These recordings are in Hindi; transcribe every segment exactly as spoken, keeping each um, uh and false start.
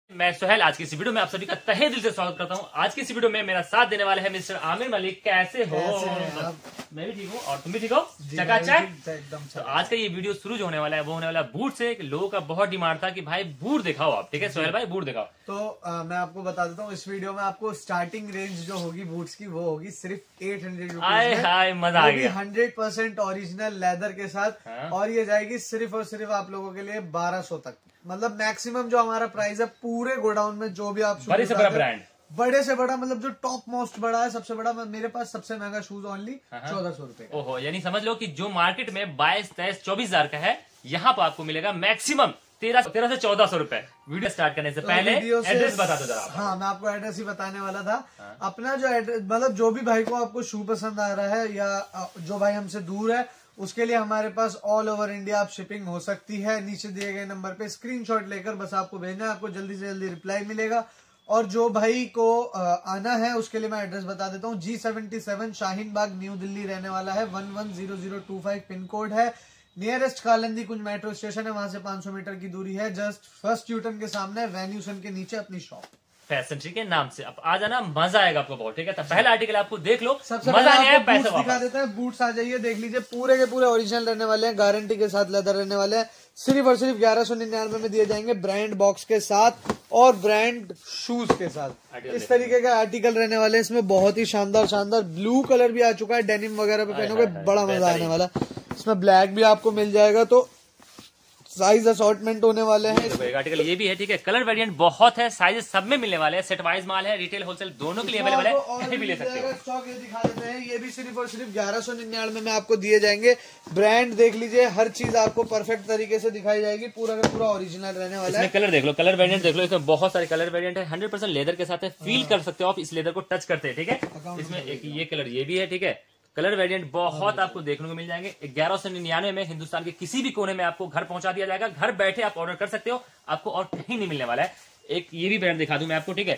मैं सुहेल, आज की इस वीडियो में आप सभी का तहे दिल से स्वागत करता हूं। आज की इस वीडियो में मेरा साथ देने वाले हैं मिस्टर आमिर मलिक। कैसे हो? मैं भी ठीक हूँ और तुम भी ठीक हो? चकाचक एकदम। तो आज का ये वीडियो शुरू जो होने वाला है वो होने वाला है बूट से। लोगों का बहुत डिमांड था कि भाई बूट दिखाओ आप, ठीक है सुहेल भाई बूट दिखाओ। तो आ, मैं आपको बता देता हूँ, इस वीडियो में आपको स्टार्टिंग रेंज जो होगी बूट्स की वो होगी सिर्फ एट हंड्रेड आए हाय मजा आ गया। हंड्रेड परसेंट ओरिजिनल लेदर के साथ। हाँ? और ये जाएगी सिर्फ और सिर्फ आप लोगों के लिए बारह सौ तक। मतलब मैक्सिमम जो हमारा प्राइस है पूरे गोडाउन में, जो भी आप बड़े से बड़ा ब्रांड, बड़े से बड़ा मतलब जो टॉप मोस्ट बड़ा है, सबसे बड़ा, मेरे पास सबसे महंगा शूज ओनली चौदह सौ रुपए। ओहो, यानी समझ लो कि जो मार्केट में बाईस तेईस चौबीस हजार का है, यहाँ पर आपको मिलेगा मैक्सिमम तेरह तेरह से चौदह सौ रुपए। वीडियो स्टार्ट करने से तो पहले एड्रेस बता दो जरा। हाँ, मैं आपको एड्रेस ही बताने वाला था। हाँ? अपना जो एड्रेस, मतलब जो भी भाई को आपको शू पसंद आ रहा है या जो भाई हमसे दूर है, उसके लिए हमारे पास ऑल ओवर इंडिया आप शिपिंग हो सकती है। नीचे दिए गए नंबर पे स्क्रीनशॉट लेकर बस आपको भेजना है, आपको जल्दी से जल्दी रिप्लाई मिलेगा। और जो भाई को आना है उसके लिए मैं एड्रेस बता देता हूँ। G seventy seven Shaheen Bagh new Delhi रहने वाला है। One one zero zero two five pin code है। Nearest Kalindi Kunj metro station है, वहां से पांच सौ मीटर की दूरी है। जस्ट फर्स्ट यूटर्न के सामने वेन्यूसन के नीचे अपनी शॉप फैशन ट्री के नाम से। अब आ जाना, मजा आएगा आपको बहुत, ठीक है। तो पहला आर्टिकल आपको देख लो, सबसे मजा नहीं आया पैसे दिखा देते हैं। बूट्स आ जाइए, देख लीजिए, पूरे के पूरे ओरिजिनल रहने वाले हैं, गारंटी के साथ लेदर रहने वाले हैं। सिर्फ और सिर्फ ग्यारह सौ निन्यानवे में दिए जाएंगे, ब्रांड बॉक्स के साथ और ब्रांड शूज के साथ। इस तरीके का आर्टिकल रहने वाले हैं। इसमें बहुत ही शानदार शानदार ब्लू कलर भी आ चुका है, डेनिम वगैरह पे पहनोगे बड़ा मजा आने वाला। इसमें ब्लैक भी आपको मिल जाएगा, तो साइज असॉर्टमेंट होने वाले हैं। एक आर्टिकल ये भी है, ठीक है। कलर वेरिएंट बहुत है, साइज सब में मिलने वाले हैं। सेट वाइज माल है, रिटेल होलसेल दोनों के लिए अवेलेबल है, कहीं भी ले सकते हो। स्टॉक ये दिखा देते हैं, ये भी सिर्फ और सिर्फ ग्यारह सौ निन्यानवे में आपको दिए जाएंगे। ब्रांड देख लीजिए, हर चीज आपको परफेक्ट तरीके से दिखाई जाएगी, पूरा का पूरा ओरिजिनल रहने वाला है। कलर देख लो, कलर वेरिएंट देख लो, इसमें बहुत सारे कलर वेरिएंट है। हंड्रेड परसेंट लेदर के साथ है, फील कर सकते हो आप इस लेदर को टच करते हैं, ठीक है। इसमें एक ये कलर ये भी है, ठीक है। कलर वेरिएंट बहुत आपको देखने को मिल जाएंगे। ग्यारह सौ निन्यानवे में हिंदुस्तान के किसी भी कोने में आपको घर पहुंचा दिया जाएगा। घर बैठे आप ऑर्डर कर सकते हो, आपको और कहीं नहीं मिलने वाला है। एक ये भी ब्रांड दिखा दूं मैं आपको, ठीक है।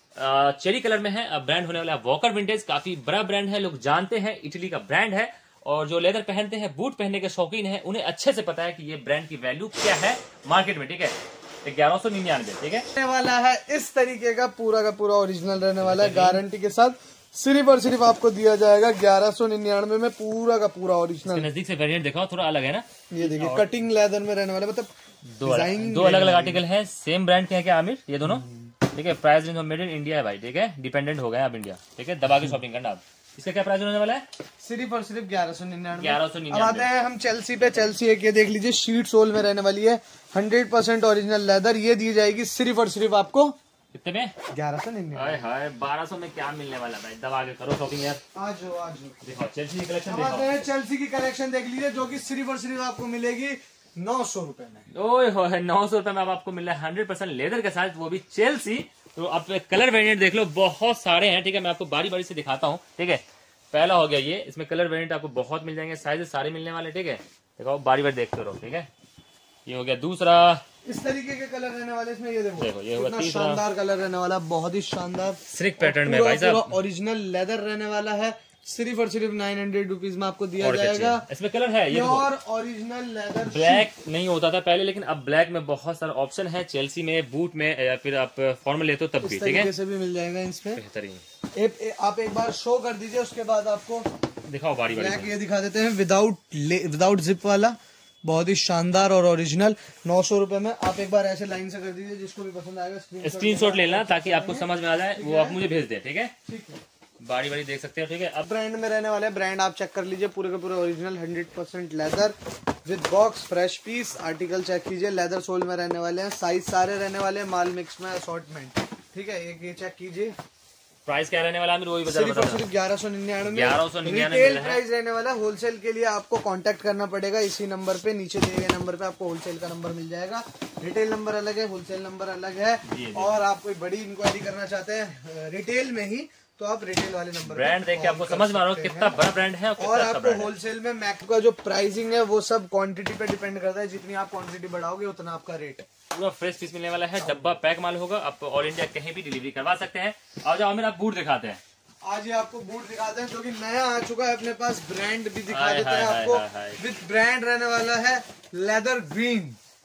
चेरी कलर में है, ब्रांड होने वाला है वॉकर विंटेज। काफी बड़ा ब्रांड है, लोग जानते हैं, इटली का ब्रांड है। और जो लेदर पहनते हैं, बूट पहनने के शौकीन है, उन्हें अच्छे से पता है कि ये ब्रांड की वैल्यू क्या है मार्केट में, ठीक है। ग्यारह सौ निन्यानवे, ठीक है वाला है। इस तरीके का पूरा का पूरा ओरिजिनल रहने वाला है, गारंटी के साथ। सिर्फ और सिर्फ आपको दिया जाएगा ग्यारह सौ निन्यानवे में, पूरा का पूरा ओरिजिनल। नजदीक से वेरिएंट देखो, थोड़ा अलग है ना। ये देखिए, कटिंग लेदर में रहने वाला, मतलब दो अलग दो अलग अलग आर्टिकल है। सेम ब्रांड के हैं क्या आमिर ये दोनों? ठीक है। Price range made in India है भाई, ठीक है। डिपेंडेंट हो गए आप इंडिया, ठीक है। दबा के शॉपिंग करना आप। इसका क्या प्राइस होने वाला है? सिर्फ और सिर्फ ग्यारह सौ निन्यानवे। ग्यारह सौ निन्यानवे। अब आते हैं हम चेल्सी पे। चेल्सी एक ये देख लीजिए, शीट सोल में रहने वाली है, हंड्रेड परसेंट ओरिजिनल लेदर। ये दी जाएगी सिर्फ और सिर्फ आपको कितने में? ग्यारह सौ निन्यानवे। हाय बारह सौ में क्या मिलने वाला भाई? दबा के करो शॉपिंग यार। आज हो आज हो। देखो चेल्सी की कलेक्शन देखो, चेल्सी की कलेक्शन देख लीजिए, जो कि सिर्फ और सिर्फ आपको मिलेगी नौ सौ रुपए में। ओए हो है नौ सौ रुपए में अब आपको मिल रहा है हंड्रेड परसेंट लेदर के साथ, वो भी चेल्सी। तो आप कलर वेरिएंट देख लो, बहुत सारे हैं, ठीक है। मैं आपको बारी बारी से दिखाता हूँ, ठीक है। पहला हो गया ये, इसमें कलर वेरिएंट आपको बहुत मिल जाएंगे, साइज सारे मिलने वाले, ठीक है। देखो बारी बारी देखते रहो, ठीक है। ये हो गया दूसरा, इस तरीके के कलर रहने वाले इसमें। ये देखो, देखो ये होगा तीसरा, शानदार कलर रहने वाला, बहुत ही शानदार सिल्क पैटर्न में भाई साहब, ओरिजिनल लेदर रहने वाला है। सिर्फ और सिर्फ नाइन हंड्रेड रुपीज में आपको दिया जाएगा। इसमें कलर है ये और ओरिजिनल लेदर। ब्लैक नहीं होता था पहले, लेकिन अब ब्लैक में बहुत सारा ऑप्शन है। चेल्सी में, बूट में, या फिर आप फॉर्मल लेते हो तब भी, ठीक है। से भी मिल जाएगा इसमें बेहतरीन। आप एक बार शो कर दीजिए, उसके बाद आपको दिखाओ बारी बारी। ब्लैक ये दिखा देते हैं, विदाउट विदाउट जिप वाला, बहुत ही शानदार और ओरिजिनल, नौ सौ रुपए में। आप एक बार ऐसे लाइन से कर दीजिए, जिसको भी पसंद आएगा स्क्रीनशॉट लेना, ताकि आपको समझ में आ जाए, वो आप मुझे भेज दें, ठीक है। बारी बारी देख सकते हो, ठीक है। अब ब्रांड में रहने वाले ब्रांड आप चेक कर लीजिए, पूरे के पूरे original hundred percent leather with box, fresh piece. Article check कीजिए, लेदर सोल में रहने वाले हैं, साइज सारे रहने वाले हैं, माल मिक्स में, असॉर्टमेंट, ठीक है। एक ये चेक कीजिए। प्राइस क्या रहने वाला है वो भी बता सिर्फ और सिर्फ ग्यारह सौ निन्यानवे। ग्यारह सौ निन्यानवे रिटेल प्राइस रहने वाला। होलसेल के लिए आपको कांटेक्ट करना पड़ेगा इसी नंबर पे, नीचे दिए गए नंबर पे आपको होलसेल का नंबर मिल जाएगा। रिटेल नंबर अलग है, होलसेल नंबर अलग है। और आप कोई बड़ी इंक्वायरी करना चाहते हैं रिटेल में ही, तो आप रिटेल वाले नंबर ब्रांड देख के आपको समझ में आ रहा है कितना बड़ा ब्रांड है। और आपको होलसेल में मैक का जो प्राइसिंग है वो सब क्वांटिटी पे डिपेंड करता है, जितनी आप क्वांटिटी बढ़ाओगे उतना आपका रेट है। पूरा फ्रेश पीस मिलने वाला है, डब्बा पैक माल होगा, आप ऑल इंडिया कहीं भी डिलीवरी करवा सकते हैं। आओ जाओ मेरा बूट दिखाते हैं। आज ये आपको बूट दिखाते हैं, जो कि नया आ चुका है अपने पास। ब्रांड भी दिखा देते हैं आपको, विद ब्रांड रहने वाला है लेदर ग्रीन।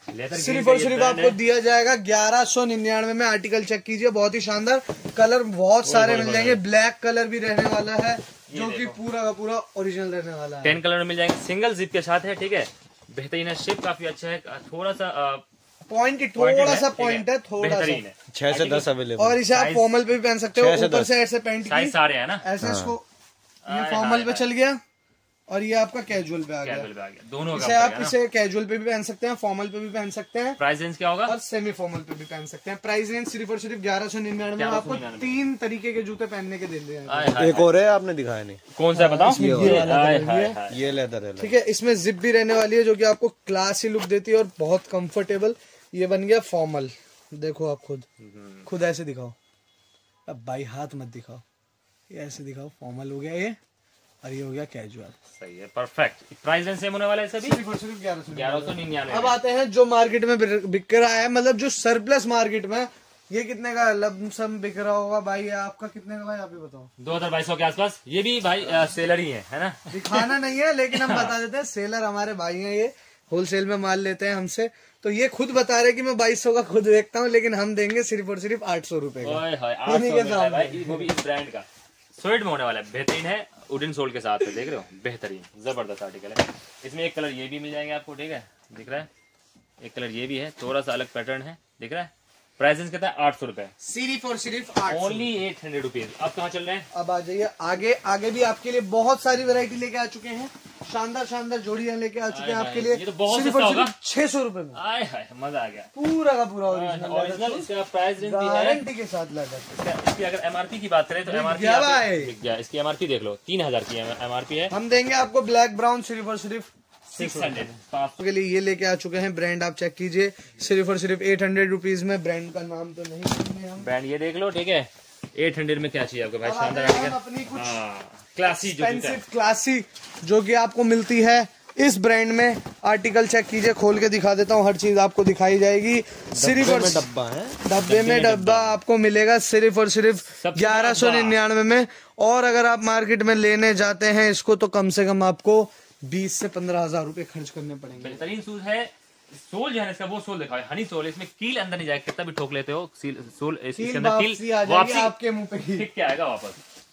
सिर्फ और सिर्फ आपको दिया जाएगा ग्यारह सौ निन्यानवे में। आर्टिकल चेक कीजिए, बहुत ही शानदार कलर, बहुत सारे मिल जाएंगे। ब्लैक कलर भी रहने वाला है जो कि पूरा का पूरा ओरिजिनल रहने वाला है। टेन कलर में मिल जाएंगे, सिंगल जिप के साथ है, ठीक है। बेहतरीन है, शेप काफी अच्छा है, थोड़ा सा पॉइंट थोड़ा सा पॉइंट है, थोड़ा सा छह से दस अवेलेबल। और इसे आप फॉर्मल पे भी पहन सकते हो, ऊपर से ऐसे पैंट की सारे है ना, ऐसे इसको ये फॉर्मल पे चल गया और ये आपका कैजुअल पे आ गया, पे आ गया। दोनों इसे आप इसे कैजुअल पे भी पहन सकते हैं, फॉर्मल पे भी पहन सकते हैं। प्राइस रेंज क्या होगा? और सेमी फॉर्मल पे भी पहन सकते हैं। प्राइस रेंज सिर्फ और सिर्फ ग्यारह सौ निन्यानवे में आपको तीन तरीके के जूते पहनने के दे दिए। एक और है, आपने दिखाया नहीं, कौन सा बताओ? ये लेदर है, ठीक है। इसमें जिप भी रहने वाली है जो कि आपको क्लासी लुक देती है और बहुत कंफर्टेबल। ये बन गया फॉर्मल, देखो आप खुद खुद ऐसे दिखाओ, अब बाई हाथ मत दिखाओ, ये ऐसे दिखाओ। फॉर्मल हो गया ये, और ये हो गया कैजुअल। सही है, परफेक्ट। प्राइस रेंज सेम होने वाला है सभी, सिर्फ और सिर्फ ग्यारह सौ ग्यारह सौ निन्यानवे। अब आते हैं जो मार्केट में बिक रहा है, मतलब जो सरप्लस मार्केट में, ये कितने का लमसम बिक रहा होगा भाई? आपका कितने का भाई, आप ही बताओ। दो हजार बाईस सौ के आसपास। ये भी भाई सेलर ही है, है ना, दिखाना नहीं है लेकिन हम बता देते हैं, सेलर हमारे भाई हैं, ये होलसेल में माल लेते हैं हमसे। तो ये खुद बता रहे कि मैं बाईस सौ का खुद देखता हूँ, लेकिन हम देंगे सिर्फ और सिर्फ आठ सौ रुपए का। भाई वो भी इस ब्रांड का स्वेट में होने वाला है, बेहतरीन है, वुडन सोल के साथ है, देख रहे हो, बेहतरीन जबरदस्त आर्टिकल है। इसमें एक कलर ये भी मिल जाएंगे आपको, ठीक है, दिख रहा है, एक कलर ये भी है, थोड़ा सा अलग पैटर्न है, दिख रहा है। प्राइस कितना है? आठ सौ रुपए, सिर्फ और सिर्फ ओनली एट हंड्रेड रुपीज। अब कहाँ चल रहे हैं? अब आ जाइए आगे। आगे भी आपके लिए बहुत सारी वैरायटी लेके आ चुके हैं, शानदार शानदार जोड़ियां लेके आ चुके हैं आपके लिए। ये तो बहुत सिर्फ और सिर्फ छह सौ रुपए में। आए हाय, मजा आ गया, पूरा का पूरा ओरिजिनल ओरिजिनल। इसका प्राइस रेंज भी है, गारंटी के साथ लगा। इसकी अगर एमआरपी की बात करें तो एमआरपी इसकी एमआरपी देख लो, तीन हजार की एमआरपी है। हम देंगे आपको ब्लैक ब्राउन सिर्फ और सिर्फ सिक्स हंड्रेड के लिए ये लेके आ चुके हैं। ब्रांड आप चेक कीजिए, सिर्फ और सिर्फ एट हंड्रेड रुपीज में। ब्रांड का नाम तो नहीं सुनेंगे हम, ब्रांड ये देख लो, ठीक है। एट हंड्रेड में क्या चाहिए आपको भाई? शानदार आर्टिकल, अपनी कुछ क्लासी जो क्लासी जो कि आपको मिलती है इस ब्रांड में। आर्टिकल चेक कीजिए, खोल के दिखा देता हूँ, हर चीज आपको दिखाई जाएगी। सिर्फ और डब्बा है, डब्बे में डब्बा आपको मिलेगा सिर्फ और सिर्फ ग्यारह सौ निन्यानवे में। और अगर आप मार्केट में लेने जाते हैं इसको तो कम से कम आपको बीस से पंद्रह हजार रूपए खर्च करने पड़ेंगे। बेहतरीन शूज है। सोल जो है इसका वो सोल दिखाओ, हनी सोल, इसमें कील अंदर नहीं जाएगा, कितना भी ठोक लेते हो सोल इसके अंदर कील वापसी आपके मुंह पे ठीक क्या आएगा वापस।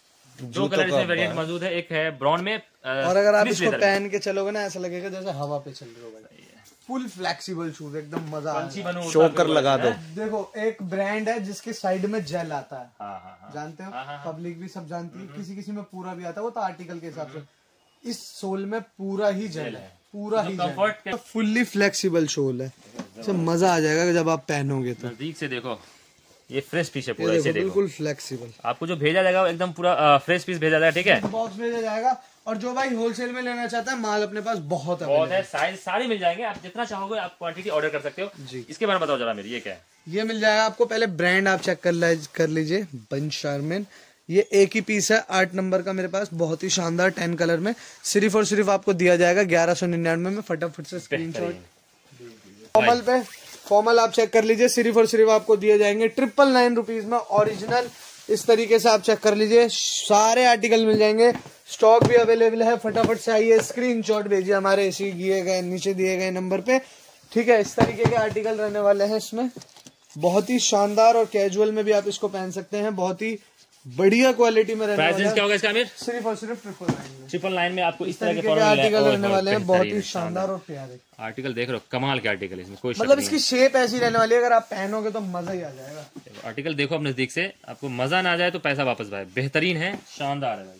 दो कलर इसमें वेरिएंट मौजूद है, एक है ब्राउन में, और अगर आप इसको पहन के चलोगे ना ऐसा लगेगा जैसे हवा पे चल रहे हो। फुल फ्लेक्सिबल शूज, एकदम मजा आ चोकर लगा दो। देखो एक ब्रांड है जिसके साइड में जेल आता है, हाँ, हाँ, हाँ, जानते हो, हाँ, हाँ, पब्लिक भी सब जानती है, किसी किसी में पूरा भी आता है, वो तो आर्टिकल के हिसाब से। इस सोल में पूरा ही जेल है, पूरा ही जेल, फुल्ली फ्लेक्सिबल सोल है, तो मजा आ जाएगा जब आप पहनोगे तो। नजदीक से देखो, ये फ्रेश पीस है पूरा, इसे देखो, बिल्कुल फ्लेक्सिबल। आपको जो भेजा जाएगा एकदम पूरा फ्रेश पीस भेजा जाएगा, ठीक है, बॉक्स भेजा जाएगा। और जो भाई होलसेल में लेना चाहता है, माल अपने पास बहुत है, बहुत है, साइज सारे मिल जाएंगे, आप जितना चाहोगे आप क्वांटिटी ऑर्डर कर सकते हो जी। इसके बारे में बताओ जरा मेरी, ये क्या है? ये मिल जाएगा आपको, पहले ब्रांड आप चेक कर कर लीजिए, बंच शारमेन। ये एक ही पीस है, आठ नंबर का मेरे पास, बहुत ही शानदार टेन कलर में। सिर्फ और सिर्फ आपको दिया जाएगा ग्यारह सौ निन्यानवे में। फटाफट से स्क्रीनशॉट। फॉर्मल पे, फॉर्मल आप चेक कर लीजिए, सिर्फ और सिर्फ आपको दिए जाएंगे ट्रिपल नाइन रुपीज में, ओरिजिनल। इस तरीके से आप चेक कर लीजिए, सारे आर्टिकल मिल जाएंगे, स्टॉक भी अवेलेबल है। फटाफट से आइए, स्क्रीनशॉट भेजिए हमारे इसी दिए गए नीचे दिए गए नंबर पे, ठीक है। इस तरीके के आर्टिकल रहने वाले हैं इसमें, बहुत ही शानदार, और कैजुअल में भी आप इसको पहन सकते हैं, बहुत ही बढ़िया क्वालिटी में रहने वाला है। क्या होगा इसका आमिर? सिर्फ और सिर्फ ट्रिपल नाइन में, ट्रिपल नाइन में आपको इस तरह के आर्टिकल रहने वाले हैं, बहुत ही शानदार और प्यारे आर्टिकल। देख रहे हो, कमाल के आर्टिकल, इसमें कोई मतलब इसकी शेप ऐसी रहने वाली है, अगर आप पहनोगे तो मजा ही आ जाएगा। आर्टिकल देखो अब नजदीक से, आपको मजा ना आ जाए तो पैसा वापस भाई, बेहतरीन है, शानदार है भाई।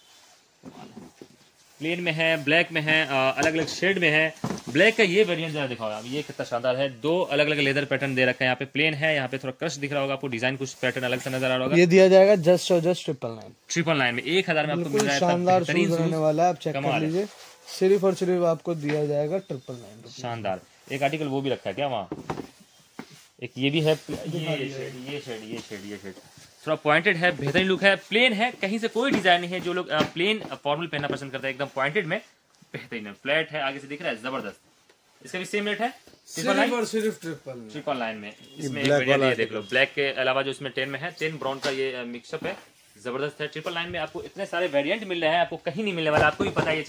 प्लेन में है, ब्लैक में है, अलग अलग शेड में है। ब्लैक का ये वेरिएंट जरा दिखाओ आप, ये कितना शानदार है, दो अलग अलग लेदर पैटर्न दे रखा है। यहाँ पे प्लेन है, यहाँ पे थोड़ा क्रश दिख रहा होगा आपको, डिजाइन कुछ पैटर्न अलग से नजर आ रहा होगा। ये दिया जाएगा जस्ट और just triple nine, triple nine में एक हजार में आपको मिल रहा है, शानदार शूज रहने वाला है, आप चेक कर लीजिए। सिर्फ और सिर्फ आपको दिया जाएगा ट्रिपल नाइन, शानदार। एक आर्टिकल वो भी रखा है क्या वहाँ, एक ये भी है, ये शेड ये शेड ये शेड ये शेड थोड़ा पॉइंटेड है, बेहतरीन लुक है। प्लेन है, कहीं से कोई डिजाइन नहीं है। जो लोग प्लेन फॉर्मल पहनना पसंद करते हैं, एकदम पॉइंटेड में बेहतरीन है। फ्लैट है, आगे से दिख रहा है, जबरदस्त। इसका भी सेम रेट है, सिर्फ और सिर्फ ट्रिपल ट्रिपल नाइन में। इसमें एक वेरिएंट ये देख लो, ब्लैक के अलावा जो इसमें टेन में है, टेन ब्राउन का ये मिक्सअप है, जबरदस्त है। ट्रिपल नाइन में आपको इतने सारे वेरिएंट मिल रहे हैं, आपको कहीं नहीं मिलने वाला, आपको भी पता है ये चीज।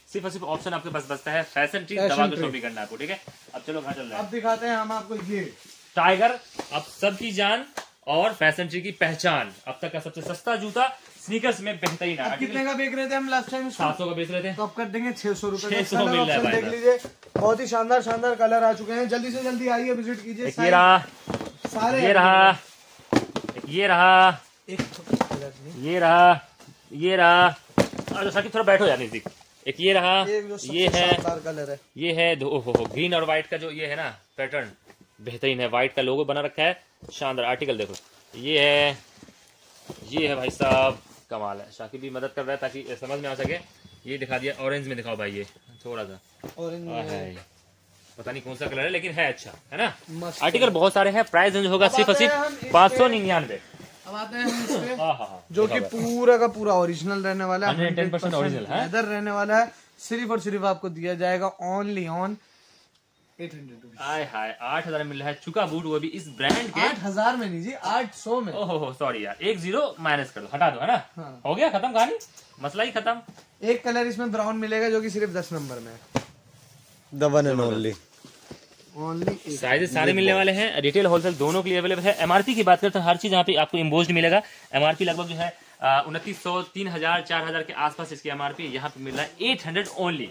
सिर्फ और सिर्फ ऑप्शन आपके पास बचता है फैशन ट्री, दबा के शॉपिंग करना आपको, ठीक है। अब चलो कहाँ चल रहा है, अब दिखाते हैं हम आपको ये टाइगर, अब सबकी जान और फैशन ट्री की पहचान, अब तक का सबसे सस्ता जूता स्नीकर्स में बेहतरीन अब कितने का बेच रहे थे हम लास्ट टाइम? सात सौ का बेच रहे थे, तो अब कर देंगे छह सौ रुपए। छह सौ मिल रहा है भाई देख लीजिए, बहुत ही शानदार शानदार कलर आ चुके हैं। जल्दी से जल्दी आइए, विजिट कीजिए। ये रहा, सारे ये रहा, ये रहा, एक ये रहा, ये रहा, अरे साकिब थोड़ा बैठो यार नजदीक। एक ये रहा, ये है, कलर है, ये है ओहो ग्रीन और व्हाइट का जो ये है ना पैटर्न, बेहतरीन है। व्हाइट का लोगो बना रखा है, शानदार आर्टिकल देखो। ये है, ये है भाई साहब, कमाल है। शाकिब भी मदद कर रहा है ताकि समझ में आ सके। ये दिखा दिया, ऑरेंज में दिखाओ भाई, ये थोड़ा सा ऑरेंज है, पता नहीं कौन सा कलर है लेकिन है अच्छा, है ना। आर्टिकल बहुत सारे हैं, प्राइस रेंज होगा सिर्फ और सिर्फ पाँच सौ निन्यानवे। अब आते हैं हम इस पे, हाँ हाँ हाँ, जो कि पूरा का पूरा ओरिजिनल रहने वाला है, हंड्रेड टेन परसेंट ओरिजिनल है, लेदर रहने वाला है। सिर्फ और सिर्फ आपको दिया जाएगा only on eight hundred rupees. हाय हाय, आठ हजार मिल रहा है चुका बूट, वो भी इस ब्रांड के। आठ हजार में नहीं जी, आठ सौ में। ओहो सॉरी यार, एक जीरो माइनस कर दो, हटा दो, है ना। हाँ। हो गया खत्म कहानी, मसला ही खत्म। एक कलर इसमें ब्राउन मिलेगा जो कि सिर्फ दस नंबर में है, the one and only. Only sizes सारे मिलने वाले हैं, रिटेल होलसेल दोनों के लिए अवेलेबल है। एमआरपी की बात करते हैं, हर चीज यहाँ पे आपको इम्पोज्ड मिलेगा। एमआरपी लगभग जो है उनतीस सौ तीन हजार चार हजार के आसपास इसकी एमआरपी, यहाँ पे मिल रहा है एट हंड्रेड ओनली।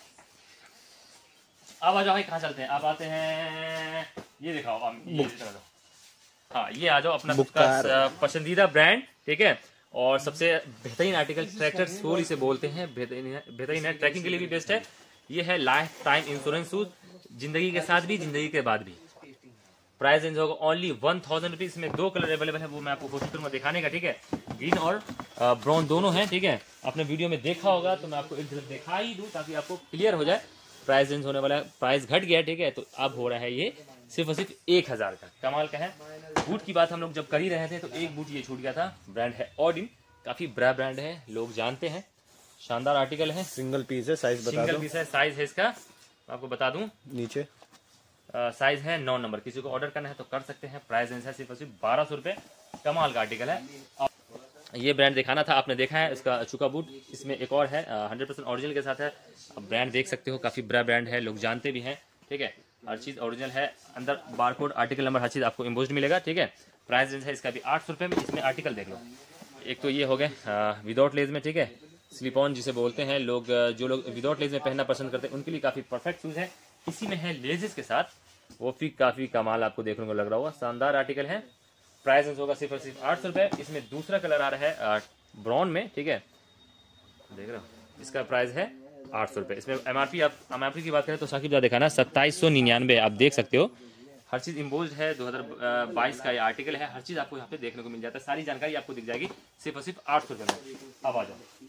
अब आ जाओ भाई, कहाँ चलते हैं, आप आते हैं, ये दिखाओ, आप ये दिखा दो। हाँ, ये आ जाओ, अपना खुद का पसंदीदा ब्रांड, ठीक है। और सबसे बेहतरीन आर्टिकल ट्रैक्टर सोल इसे बोलते हैं, बेहतरीन है, बेहतरीन है, ट्रैकिंग के लिए भी बेस्ट है। ये है लाइफ टाइम इंश्योरेंस शूज, जिंदगी के साथ भी जिंदगी के बाद भी। प्राइस रेंज होगा ओनली वन थाउजेंड रुपीज। इसमें दो कलर अवेलेबल है, वो मैं आपको कोशिश करूंगा दिखाने का, ठीक है। ग्रीन और ब्राउन दोनों हैं, ठीक है। आपने वीडियो में देखा होगा तो मैं आपको एक झलक दिखा ही दूं ताकि आपको क्लियर हो जाए। प्राइस रेंज होने वाला है, प्राइस घट गया, ठीक है। तो अब हो रहा है ये सिर्फ और सिर्फ एक हजार का, कमाल का है। बूट की बात हम लोग जब कर ही रहे थे तो एक बूट ये छूट गया था, ब्रांड है ऑडिन, काफी बड़ा ब्रांड है, लोग जानते हैं, शानदार आर्टिकल है। सिंगल पीस है, साइज बता दो। सिंगल पीस है, साइज है इसका आपको बता दूं, नीचे साइज है नौ नंबर। किसी को ऑर्डर करना है तो कर सकते हैं। प्राइस रेंज है सिर्फ और सिर्फ बारह सौ रुपए, कमाल का आर्टिकल है। ये ब्रांड दिखाना था, आपने देखा है इसका चुका बूट। इसमें एक और है, हंड्रेड परसेंट ओरिजिनल के साथ है। अब ब्रांड देख सकते हो, काफी बड़ा ब्रांड है, लोग जानते भी हैं, ठीक है। हर चीज ओरिजिनल है, अंदर बारकोड, आर्टिकल नंबर, हर चीज आपको इम्पोज्ड मिलेगा, ठीक है। प्राइस रेंज है इसका भी आठ सौ रुपए में। इसमें आर्टिकल देख लो, एक तो ये हो गए विदाउट लेज में, ठीक है, स्लिप ऑन जिसे बोलते हैं लोग, जो लोग विदाउट लेज में पहनना पसंद करते हैं उनके लिए काफी परफेक्ट शूज है। इसी में है लेजेस के साथ, वो भी काफी कमाल आपको देखने को लग रहा होगा, शानदार आर्टिकल है। प्राइस रेंज होगा सिर्फ और सिर्फ आठ सौ रुपए। इसमें दूसरा कलर आ रहा है ब्राउन में, ठीक है, देख रहे हो, इसका प्राइस है आठ सौ रुपए। इसमें एमआरपी, आप एमआरपी की बात करें तो साकिब देखा ना, सत्ताईस सौ निन्यानवे, आप देख सकते हो। हर चीज इम्पोज्ड है, दो हजार बाईस का ये आर्टिकल है, हर चीज आपको यहाँ पे देखने को मिल जाता है, सारी जानकारी आपको दिख जाएगी सिर्फ और सिर्फ आठ सौ रुपए में। अब आ जाओ,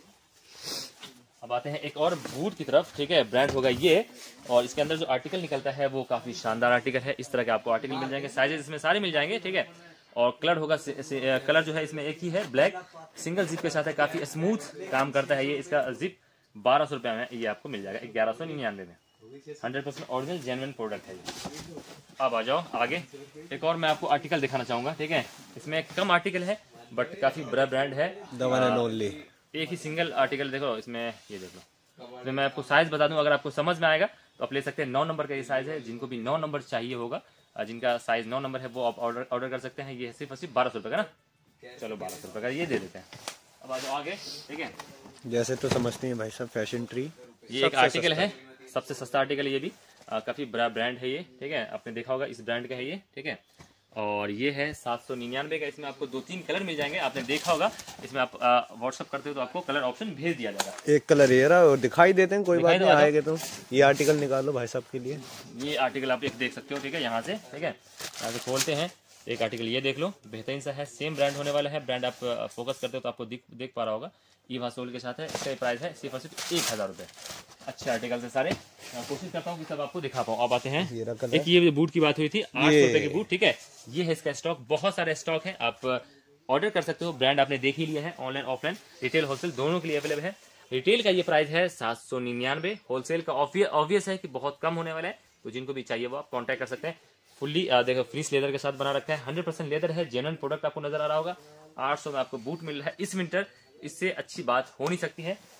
अब आते हैं एक और बूट की तरफ, ठीक है। ब्रांड होगा ये, और इसके अंदर जो आर्टिकल निकलता है वो काफी शानदार आर्टिकल है। इस तरह के आपको आर्टिकल मिल जाएंगे, साइजेस इसमें सारे मिल जाएंगे, ठीक है। और कलर होगा, कलर जो है इसमें एक ही है, ब्लैक, सिंगल जिप के साथ है, काफी स्मूथ काम करता है ये। इसका जिप बारह सौ रुपए में ये आपको मिल जाएगा, ग्यारह सौ निन्यानवे में। Hundred percent original genuine product है ये। अब आ जाओ आगे, एक और मैं आपको आर्टिकल दिखाना चाहूंगा, ठीक है। इसमें कम आर्टिकल है बट काफी बड़ा ब्रांड है, द वन एंड ओनली। एक ही सिंगल आर्टिकल देखो इसमें, ये देख लो। तो मैं आपको साइज बता दूं, अगर आपको समझ में आएगा तो आप ले सकते हैं। नौ नंबर का ये साइज है, जिनको भी नौ नंबर चाहिए होगा, जिनका साइज नौ नंबर है, वो आप ऑर्डर ऑर्डर कर सकते हैं। ये सिर्फ सिर्फ बारह सौ रुपए का ना, चलो बारह सौ रुपए का ये दे देते हैं। अब आ जाओ आगे, ठीक है। जैसे तो समझते हैं भाई साहब, फैशन ट्री ये एक आर्टिकल है, सबसे सस्ता आर्टिकल है ये भी, आ, काफी बड़ा ब्रांड है ये, ठीक है। आपने देखा होगा इस ब्रांड का है ये, ठीक है। और ये है सात सौ निन्यानवे का। इसमें आपको दो तीन कलर मिल जाएंगे, आपने देखा होगा। इसमें आप व्हाट्सअप करते हो तो आपको कलर ऑप्शन भेज दिया जाएगा। एक कलर ये रहा, और दिखाई देते हैं, कोई बात नहीं, आएगा तो ये आर्टिकल निकालो भाई साहब के लिए। ये आर्टिकल आप एक देख सकते हो, ठीक है, यहाँ से, ठीक है। यहाँ से खोलते हैं, एक आर्टिकल ये देख लो, बेहतरीन सा है, सेम ब्रांड होने वाला है। ब्रांड आप फोकस करते हो तो आपको दिख देख पा रहा होगा, ईवा सोल के साथ है। इसका प्राइस है सिर्फ और सिर्फ एक हजार रुपए। अच्छे आर्टिकल से सारे, कोशिश करता हूँ कि सब आपको दिखा पाऊँ। अब आते हैं, एक ये बूट की बात हुई थी, आठ सौ रुपए की बूट, ठीक है। ये है इसका स्टॉक, बहुत सारे स्टॉक है, आप ऑर्डर कर सकते हो। ब्रांड आपने देख ही लिया है, ऑनलाइन ऑफलाइन रिटेल होलसेल दोनों के लिए अवेलेबल है। रिटेल का ये प्राइस है सात सौ निन्यानवे, होलसेल का ऑब्वियस है कि बहुत कम होने वाला है, तो जिनको भी चाहिए वो आप कॉन्टैक्ट कर सकते हैं। फुल्ली देखो फ्रीस लेदर के साथ बना रखा है, हंड्रेड परसेंट लेदर है, जेन्युइन प्रोडक्ट आपको नजर आ रहा होगा। आठ सौ में आपको बूट मिल रहा है इस विंटर, इससे अच्छी बात हो नहीं सकती है।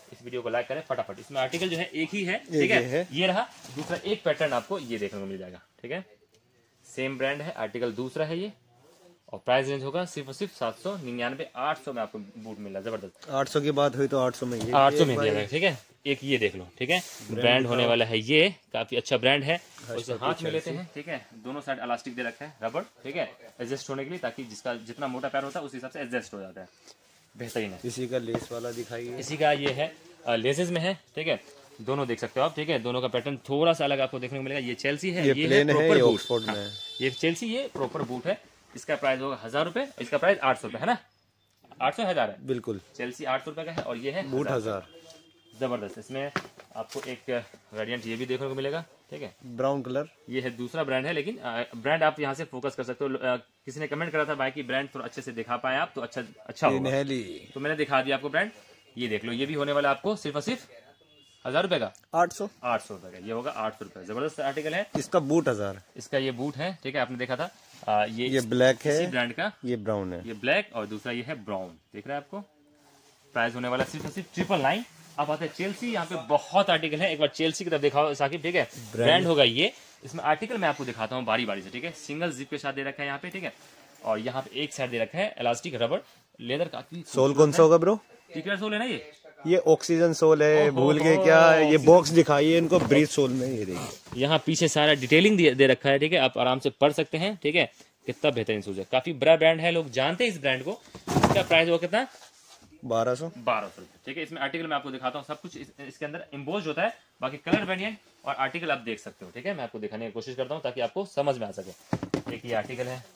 इस वीडियो को लाइक करें फटाफट। इसमें आर्टिकल जो है एक ही है, ठीक है? है ये रहा। दूसरा एक पैटर्न आपको ये देखने को मिल जाएगा, ठीक है? सेम ब्रांड है, आर्टिकल दूसरा है ये, और प्राइस रेंज होगा सिर्फ और सिर्फ सात सौ निन्यानवे आठ सौ में आपको बूट मिल रहा है। जबरदस्त। आठ सौ की बात हुई तो आठ सौ में ये आठ सौ में दिया जाएगा, ठीक है? एक ये देख लो, ठीक है? ब्रांड होने वाला है ये, काफी अच्छा ब्रांड है। इसे हाथ में लेते हैं, ठीक है? दोनों साइड इलास्टिक दे रखा है रबड़, ठीक है? एडजस्ट होने के लिए, ताकि जिसका जितना मोटा पैर होता है उस हिसाब से एडजस्ट हो जाता है। बेहतरीन है। इसी का लेस वाला दिखाइए। इसी का ये है, लेसेस में है, ठीक है? दोनों देख सकते हो आप, ठीक है? दोनों का पैटर्न थोड़ा सा अलग आपको देखने को मिलेगा। ये चेल्सी है, ये, ये प्लेन है प्रॉपर बूट। ऑक्सफोर्ड में है। ये चेल्सी, ये प्रॉपर बूट है। इसका प्राइस होगा हजार रुपए, इसका प्राइस आठ सौ रुपए है ना? आठ सौ हजार है बिल्कुल। चेल्सी आठ सौ रुपए का है, और ये है बूट हजार। जबरदस्त। इसमें आपको एक वेरिएंट ये भी देखने को मिलेगा, ठीक है? Brown colour. ये है दूसरा ब्रांड है, लेकिन ब्रांड आप यहाँ से फोकस कर सकते हो। आ, किसी ने कमेंट करा था भाई कि ब्रांड थोड़ा अच्छे से दिखा पाए आप तो अच्छा अच्छा होगा, तो मैंने दिखा दिया आपको ब्रांड। ये देख लो, ये भी होने वाला आपको सिर्फ और सिर्फ हजार रुपए का। आठ सौ आठ सौ रुपए का ये होगा, आठ सौ रुपए। जबरदस्त आर्टिकल है। इसका बूट हजार। इसका ये बूट है, ठीक है? आपने देखा था। आ, ये ये ब्लैक है ब्रांड का, ये ब्राउन है। ये ब्लैक और दूसरा ये है ब्राउन। देख रहे हैं आपको? प्राइस होने वाला सिर्फ और सिर्फ ट्रिपल नाइन। आप आते हैं चेल्सी, यहाँ पे बहुत आर्टिकल है। एक बार चेल्सी की तरफ दिखाओ साकिब, ठीक है? ब्रांड होगा ये। इसमें आर्टिकल मैं आपको दिखाता हूँ बारी बारी से, ठीक है? सिंगल जिप के साथ दे रखा है यहाँ पे, ठीक है? और यहाँ पे एक साइड दे रखा है इलास्टिक रबड़ लेदर का। सोल कौन सा होगा ब्रो? टिकलर सोल है ना ये? ये ऑक्सीजन सोल है, भूल के क्या? ये बॉक्स दिखाइए इनको, ब्रीथ सोल में। ये देखिए, यहाँ पीछे सारा डिटेलिंग दे रखा है, ठीक है? आप आराम से पढ़ सकते हैं, ठीक है? कितना बेहतरीन शूज है, काफी बड़ा ब्रांड है, लोग जानते हैं इस ब्रांड को। इसका प्राइस होगा कितना? बारह सौ बारह सौ रुपए, ठीक है? इसमें आर्टिकल मैं आपको दिखाता हूँ, सब कुछ इस, इसके अंदर इम्पोज होता है। बाकी कलर वेरिएंट और आर्टिकल आप देख सकते हो, ठीक है? मैं आपको दिखाने की कोशिश करता हूँ ताकि आपको समझ में आ सके। एक ये आर्टिकल है,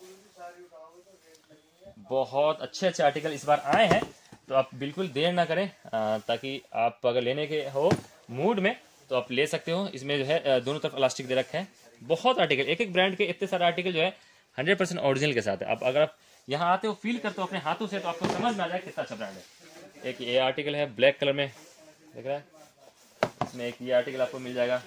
बहुत अच्छे अच्छे आर्टिकल इस बार आए हैं, तो आप बिल्कुल देर ना करें, ताकि आप अगर लेने के हो मूड में तो आप ले सकते हो। इसमें जो है दोनों तरफ इलास्टिक दे रखे हैं। बहुत आर्टिकल, एक एक ब्रांड के इतने सारे आर्टिकल जो है हंड्रेड परसेंट ओरिजिनल के साथ है। आप अगर आप यहाँ आते हो, फील करते हो अपने हाथों से, तो आपको समझ में आ जाए कितना अच्छा ब्रांड है। एक ये आर्टिकल है ब्लैक कलर में, देख रहा है? इसमें एक ये आर्टिकल आपको मिल जाएगा,